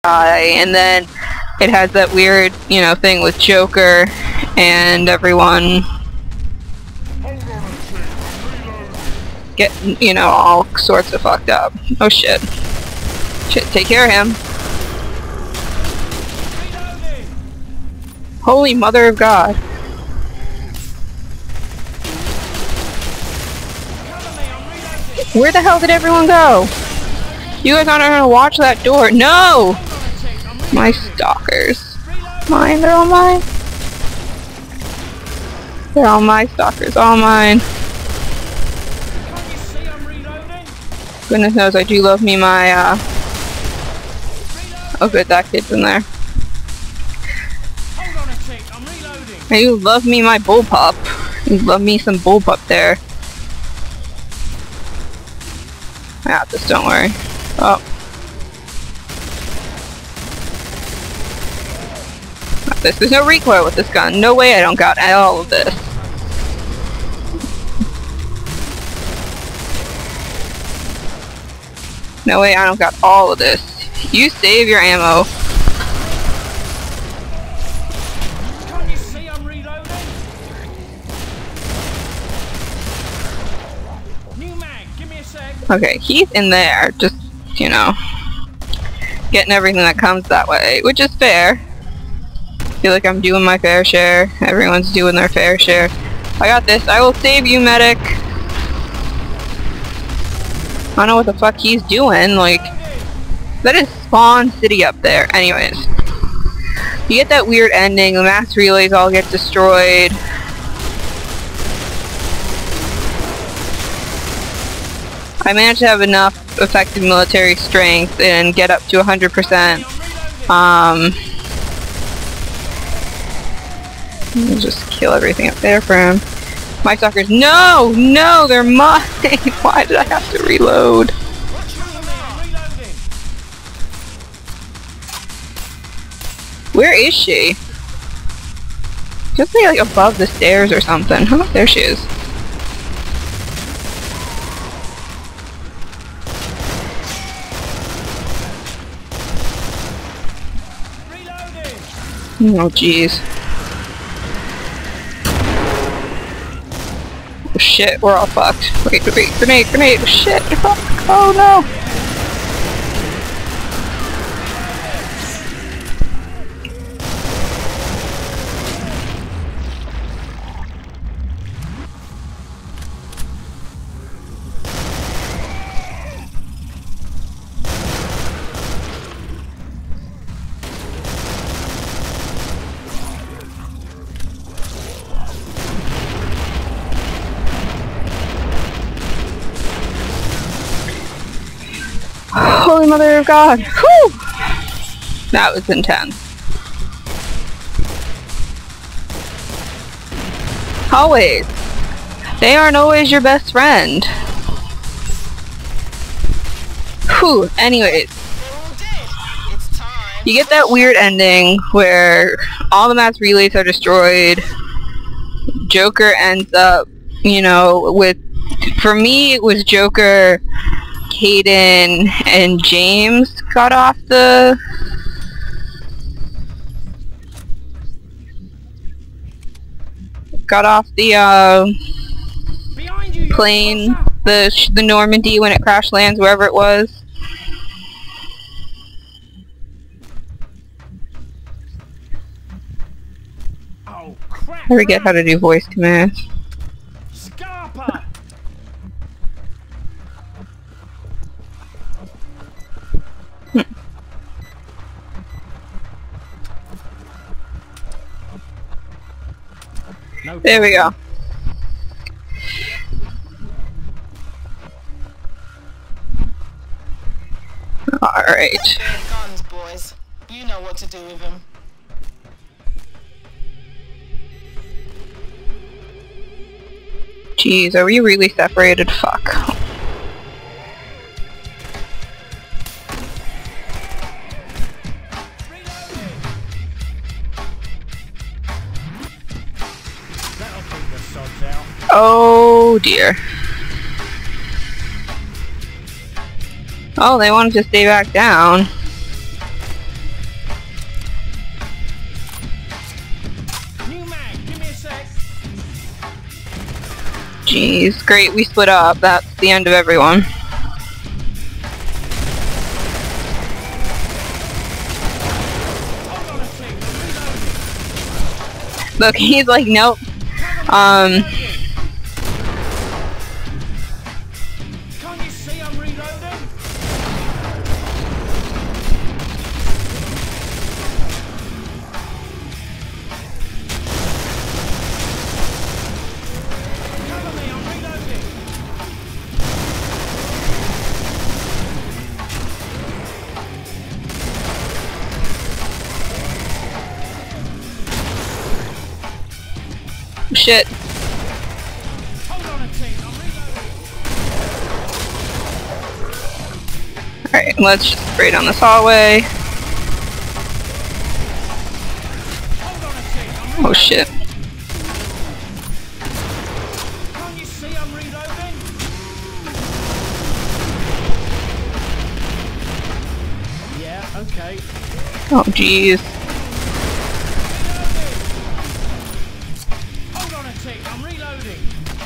die, and then it has that weird, you know, thing with Joker and everyone getting, you know, all sorts of fucked up. Oh shit. Shit, take care of him. Holy mother of God. Where the hell did everyone go? You guys aren't gonna watch that door. No! My stalkers. Mine, they're all mine. They're all my stalkers, all mine. Goodness knows I do love me my, oh good, that kid's in there. I do love me my bullpup. You love me some bullpup there. I got this, don't worry. Oh. Got this. There's no recoil with this gun. No way I don't got all of this. No way I don't got all of this. You save your ammo. Can't you see I'm reloading? New mag, give me a sec. Okay, he's in there, just, you know, getting everything that comes that way, which is fair. Feel like I'm doing my fair share. Everyone's doing their fair share. I got this. I will save you, medic. I don't know what the fuck he's doing. Like, that is Spawn City up there. Anyways, you get that weird ending. The mass relays all get destroyed. I managed to have enough effective military strength and get up to 100%. I'll just kill everything up there for him. My stalkers. No! No! They're mine! Why did I have to reload? Where is she? Just like above the stairs or something. Huh? There she is. Oh jeez. Oh shit, we're all fucked. Wait, wait, grenade, grenade, shit, fuck, oh no! Holy mother of God! Whew! That was intense. Always. They aren't always your best friend. Whew, anyways. You get that weird ending where all the mass relays are destroyed. Joker ends up, you know, with... For me, it was Joker... Hayden and James got off the plane, the Normandy when it crash lands wherever it was. Oh, crap. I forget how to do voice commands. Scarpa. There we go. Alright. Guns, boys. You know what to do with them. Jeez, are we really separated? Fuck. Oh dear. Oh, they wanted to stay back down. Jeez, great, we split up. That's the end of everyone. Hold on a tick. I'm reloading. Look, he's like, nope. Can't you see I'm reloading? Cover me, I'm reloading. Shit. Hold on a tick. I'm reloading. Alright, let's just spray down this hallway. Hold on a tick. I'm reloading. Oh shit. Can't you see I'm reloading? Yeah, okay. Oh jeez. Hold on a tick. I'm reloading.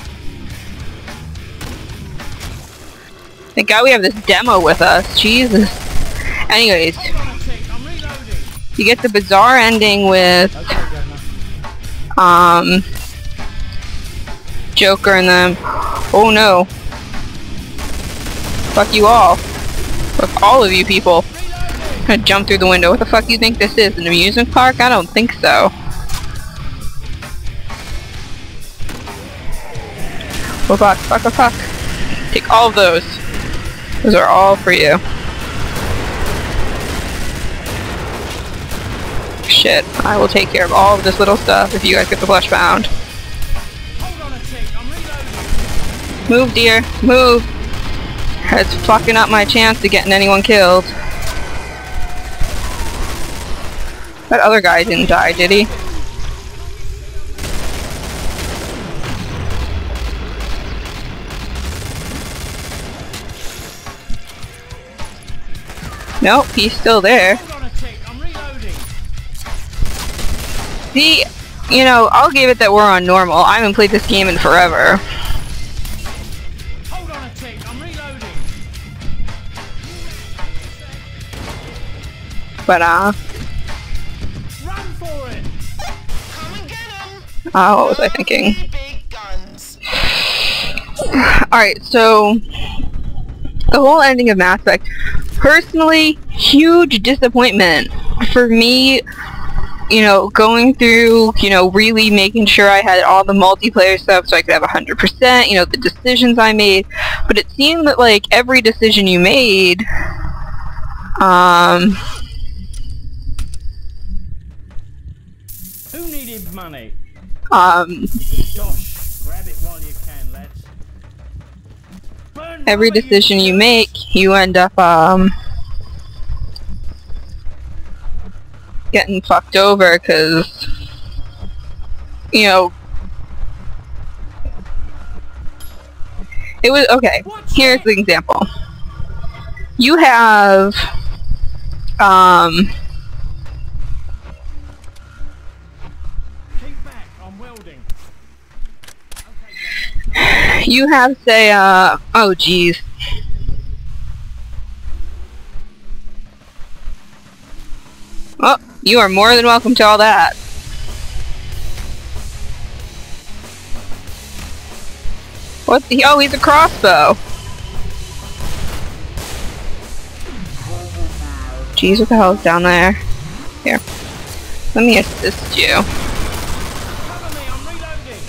Thank God we have this demo with us. Jesus. Anyways, Hold on a tick. I'm reloading. you get the bizarre ending with Okay, Governor. Joker and them. Oh no. Fuck you all. Fuck all of you people. I'm gonna jump through the window. What the fuck do you think this is? An amusement park? I don't think so. Oh fuck, fuck, fuck, fuck. Take all of those. Those are all for you. Shit, I will take care of all of this little stuff if you guys get the flesh bound. Hold on a tick. I'm reloading. Move, dear, move. It's fucking up my chance of getting anyone killed. That other guy didn't die, did he? Nope, he's still there. Hold on a tick. I'm reloading. See, you know, I'll give it that we're on normal. I haven't played this game in forever. Hold on a tick. I'm reloading. But, Run for it. Come and get him. what was I thinking? Big guns. Alright, so the whole ending of Mass Effect, personally, huge disappointment for me, you know, going through, you know, really making sure I had all the multiplayer stuff so I could have 100%, you know, the decisions I made, but it seemed that, like, every decision you made, Who needed money? um, Gosh, grab it while you can, lads. Burn every rubber, you decision you jerks. make, you end up, getting fucked over, because, you know, it was, okay, here's the example. You have, Keep back, I'm welding. Okay, you have, say, oh jeez. Oh, you are more than welcome to all that. What the, oh, he's a crossbow. Jeez, what the hell is down there? Here. Let me assist you. cover me, I'm reloading.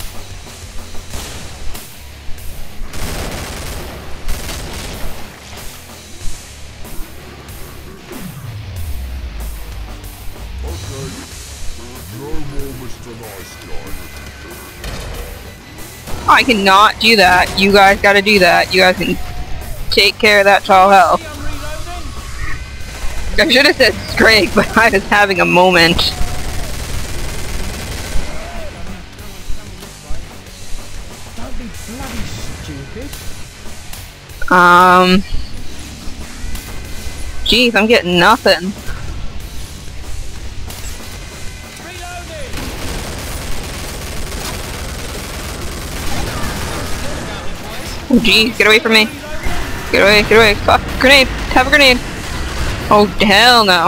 I cannot do that. You guys gotta do that. You guys can take care of that tall hell. See, I'm reloading. I should have said Scrake, but I was having a moment. Don't be bloody stupid. Jeez, I'm getting nothing. Reloading. Oh jeez, get away from me. Get away, get away. Fuck, grenade. Have a grenade. Oh hell no.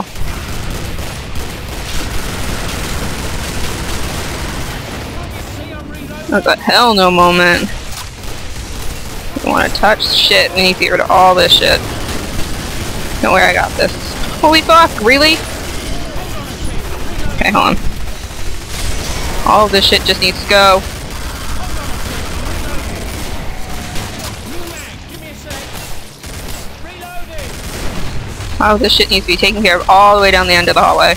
That's a hell no moment. Don't want to touch shit. We need to get rid of all this shit. Don't worry, I got this. Holy fuck, really? Okay, hold on. All of this shit just needs to go. All of this shit needs to be taken care of all the way down the end of the hallway.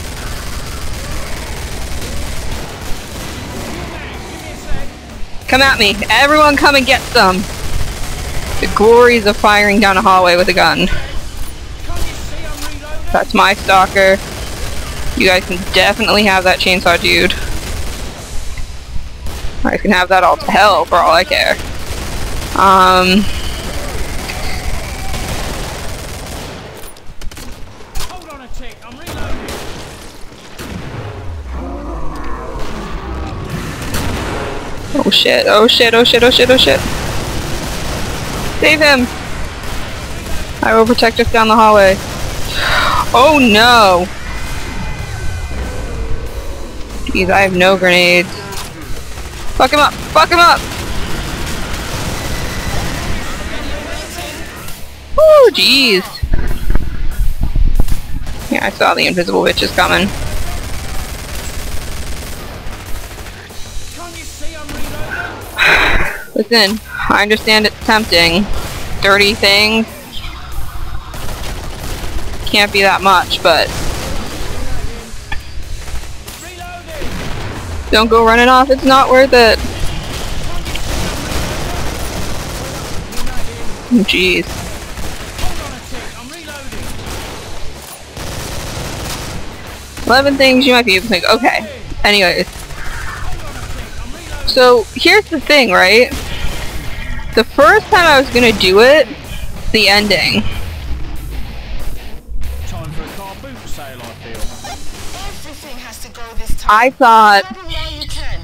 Come at me. Everyone come and get some. The glories of firing down a hallway with a gun. That's my stalker. You guys can definitely have that chainsaw dude. I can have that all to hell for all I care. Hold on a tick, I'm reloading. Oh shit, oh shit, oh shit, oh shit, oh shit. Save him! I will protect us down the hallway. Oh no! Jeez, I have no grenades. Fuck him up! Fuck him up! Woo, jeez. Yeah, I saw the invisible bitches coming. Listen, I understand it's tempting. Dirty things. Can't be that much, but don't go running off, it's not worth it. Jeez. 11 things you might be able to think. Okay. Anyways. So, here's the thing, right? The first time I was gonna do it, the ending. Time for a car boot sale, I feel. Everything has to go this time. I thought Grab 'em while you can.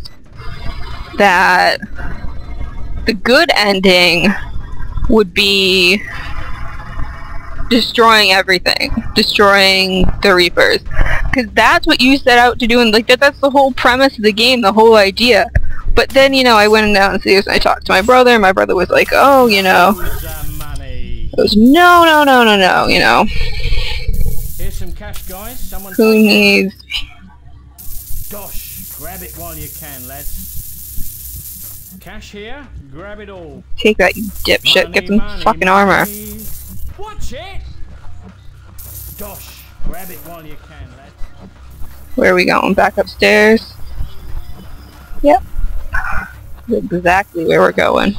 that the good ending would be destroying everything, destroying the Reapers, because that's what you set out to do, and like that's the whole premise of the game, the whole idea. But then, you know, I went downstairs and I talked to my brother, and my brother was like, oh, you know, Where's that money? it was no, no, no, no, no, you know, Here's some cash, guys. Someone who take it. needs, Dosh, grab it while you can, lads. Cash here, grab it all. take that, you dipshit, get some Money, fucking armor. money. Watch it! Dosh, grab it while you can, lads. Where are we going? Back upstairs? Yep. Exactly where we're going.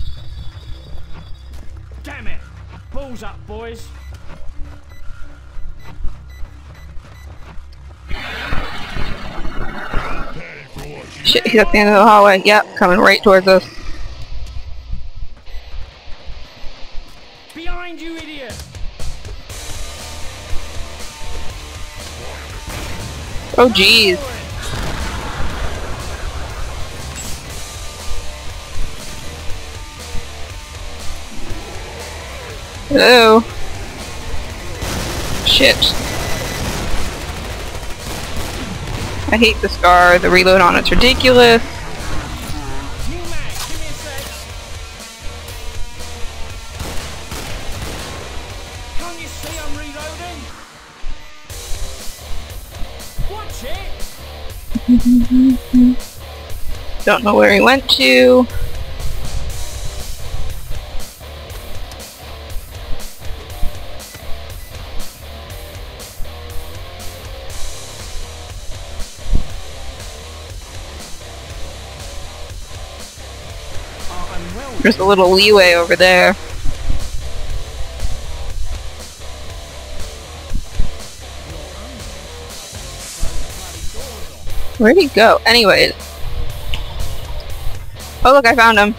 Damn it! Balls up, boys. Shit, he's at the end of the hallway. Yep, coming right towards us. Behind you, idiot! Oh jeez. Hello. Shit. I hate the scar. The reload on it's ridiculous. New mag, give me a sec. Can't you see I'm reloading? Watch it! Don't know where he went to. There's a little leeway over there. Where'd he go? Anyways. Oh look, I found him.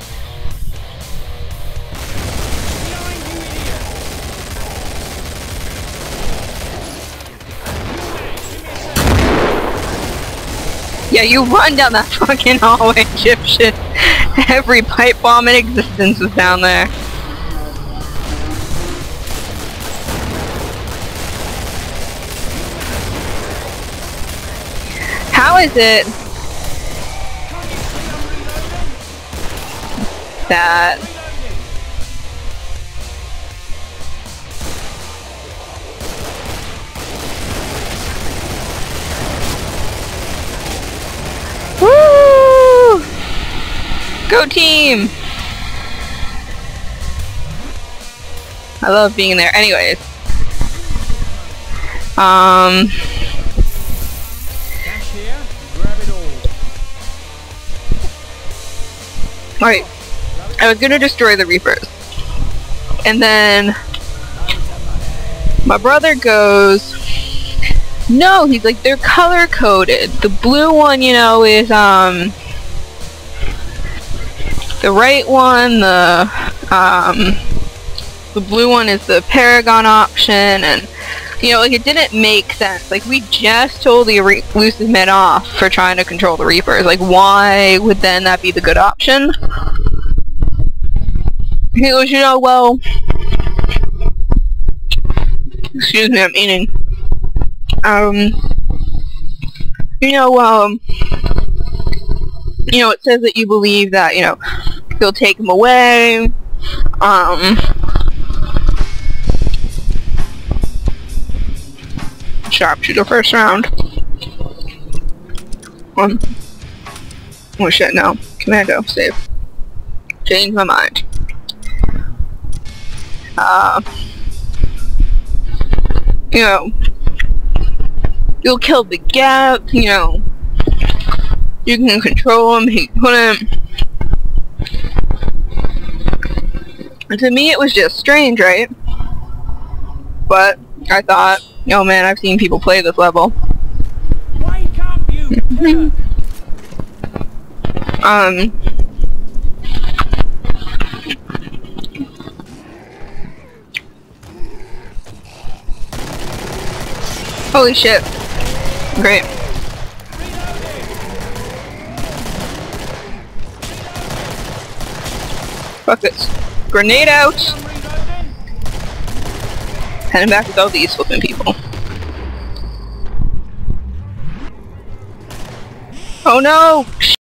Yeah, you run down that fucking hallway, Egyptian. Every pipe bomb in existence was down there. How is it that woo! Go team! I love being there. Anyways. Dash here, grab it all. Alright. I was gonna destroy the Reapers. And then my brother goes, no, he's like, they're color coded. The blue one, you know, is the right one, the blue one is the Paragon option, and you know, like, it didn't make sense. Like, we just totally elusive men off for trying to control the Reapers. Like, why would then that be the good option? He goes, you know, well, excuse me, I'm eating. You know, it says that you believe that, you know, they'll take him away, sharpshooter first round. Oh shit, no. Commando, save. Change my mind. You know, you'll kill the Gap, you know, you can control him, he couldn't. And to me it was just strange, right? But I thought, oh man, I've seen people play this level. Wake up, you pig! Holy shit. Great. Fuck this. Grenade out! Heading back with all these flipping people. Oh no!